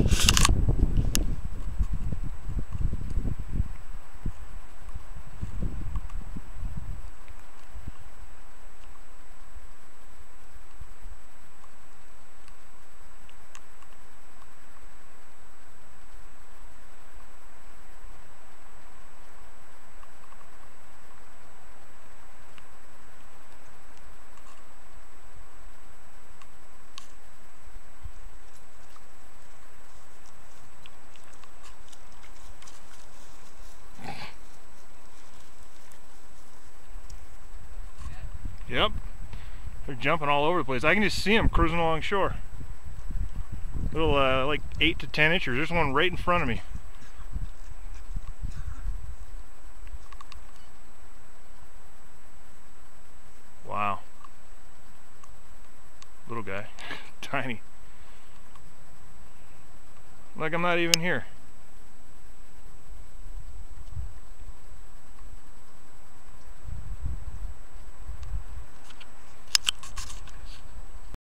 Yep, they're jumping all over the place. I can just see them cruising along shore. Little like 8 to 10 inchers. There's one right in front of me. Wow. Little guy. Tiny. Like I'm not even here.